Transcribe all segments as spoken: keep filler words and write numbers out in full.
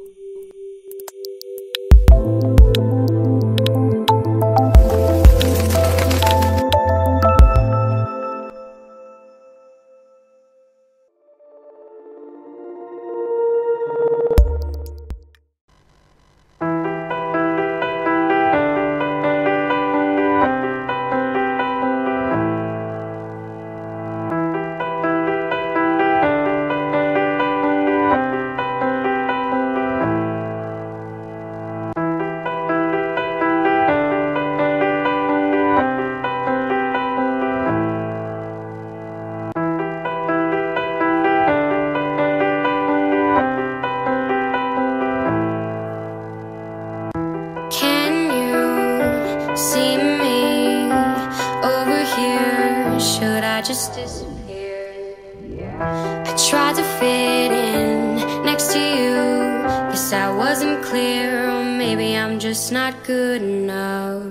See me over here, should I just disappear? I tried to fit in next to you, guess I wasn't clear, or maybe I'm just not good enough.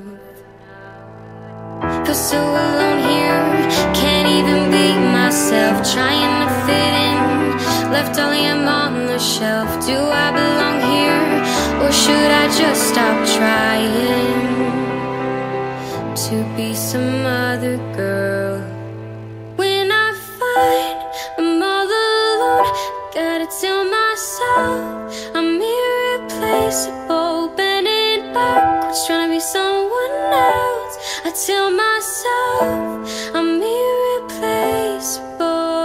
Feel so alone here, can't even be myself, trying to fit in, left all I am on the shelf. Do I belong here, or should I just stop trying to be some other girl? When I find I'm all alone, gotta tell myself I'm irreplaceable, bending backwards, trying to be someone else. I tell myself I'm irreplaceable.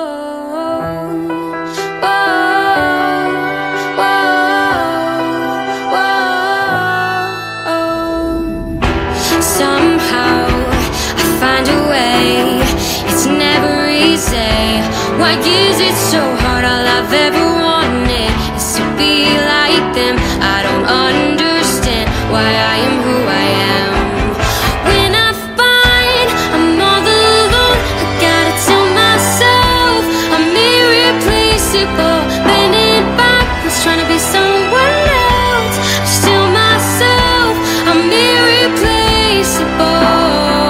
Why is it so hard? All I've ever wanted is to be like them. I don't understand why I am who I am. When I find I'm all alone, I gotta tell myself I'm irreplaceable, bending backwards, trying to be someone else. I tell myself I'm irreplaceable.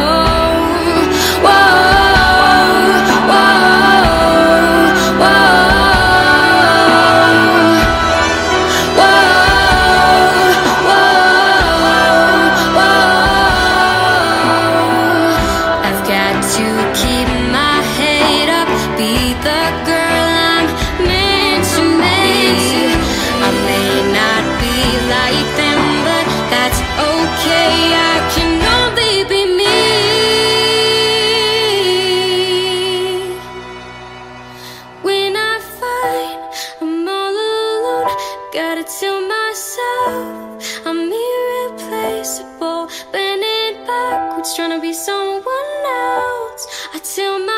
Gotta tell myself I'm irreplaceable, bending backwards, trying to be someone else. I tell myself